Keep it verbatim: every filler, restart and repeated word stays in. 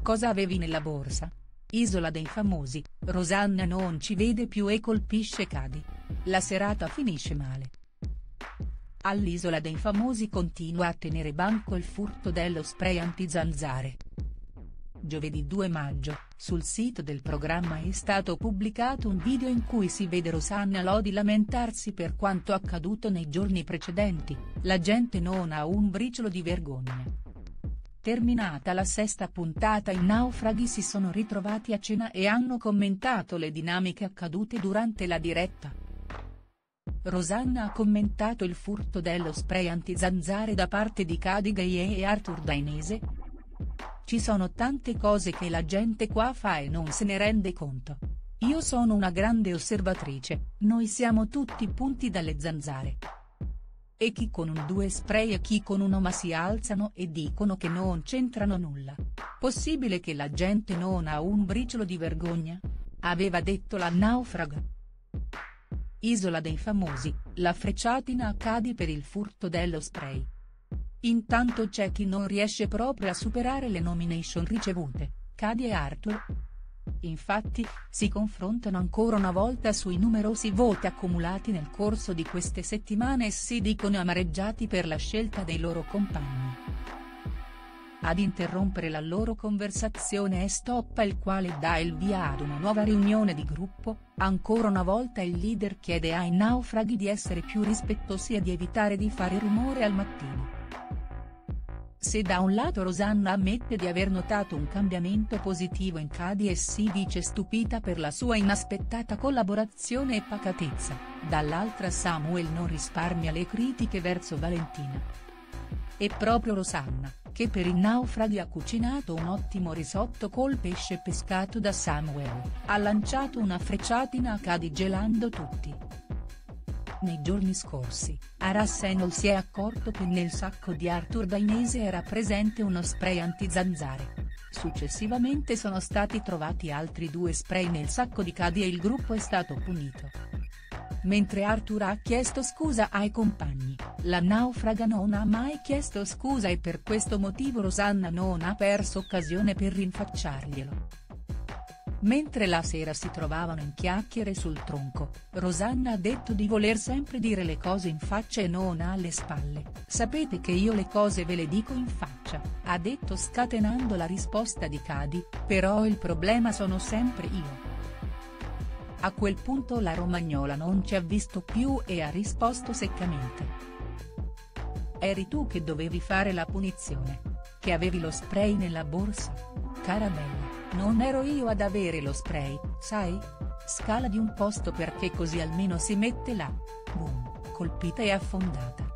Cosa avevi nella borsa? Isola dei famosi, Rosanna non ci vede più e colpisce Cady. La serata finisce male. All'Isola dei Famosi continua a tenere banco il furto dello spray anti-zanzare. Giovedì due maggio, sul sito del programma è stato pubblicato un video in cui si vede Rosanna Lodi lamentarsi per quanto accaduto nei giorni precedenti: la gente non ha un briciolo di vergogna. Terminata la sesta puntata, i naufraghi si sono ritrovati a cena e hanno commentato le dinamiche accadute durante la diretta. Rosanna ha commentato il furto dello spray anti-zanzare da parte di Cady Gaye e Arthur Dainese. Ci sono tante cose che la gente qua fa e non se ne rende conto. Io sono una grande osservatrice, noi siamo tutti punti dalle zanzare. E chi con un due spray e chi con uno, ma si alzano e dicono che non c'entrano nulla. Possibile che la gente non ha un briciolo di vergogna? Aveva detto la naufraga. Isola dei Famosi, la frecciatina a Cady per il furto dello spray. Intanto c'è chi non riesce proprio a superare le nomination ricevute, Cady e Arthur. Infatti, si confrontano ancora una volta sui numerosi voti accumulati nel corso di queste settimane e si dicono amareggiati per la scelta dei loro compagni. Ad interrompere la loro conversazione è Stoppa, il quale dà il via ad una nuova riunione di gruppo. Ancora una volta il leader chiede ai naufraghi di essere più rispettosi e di evitare di fare rumore al mattino. Se da un lato Rosanna ammette di aver notato un cambiamento positivo in Cady e si dice stupita per la sua inaspettata collaborazione e pacatezza, dall'altra Samuel non risparmia le critiche verso Valentina. È proprio Rosanna, che per i naufraghi ha cucinato un ottimo risotto col pesce pescato da Samuel, ha lanciato una frecciatina a Cady gelando tutti. Nei giorni scorsi, Arsenal si è accorto che nel sacco di Arthur Dainese era presente uno spray anti-zanzare. Successivamente sono stati trovati altri due spray nel sacco di Cady e il gruppo è stato punito. Mentre Arthur ha chiesto scusa ai compagni, la naufraga non ha mai chiesto scusa e per questo motivo Rosanna non ha perso occasione per rinfacciarglielo. Mentre la sera si trovavano in chiacchiere sul tronco, Rosanna ha detto di voler sempre dire le cose in faccia e non alle spalle. Sapete che io le cose ve le dico in faccia, ha detto scatenando la risposta di Cady, però il problema sono sempre io. A quel punto la romagnola non ci ha visto più e ha risposto seccamente: eri tu che dovevi fare la punizione. Che avevi lo spray nella borsa? Cara bella, non ero io ad avere lo spray, sai? Scala di un posto perché così almeno si mette là. Boom, colpita e affondata.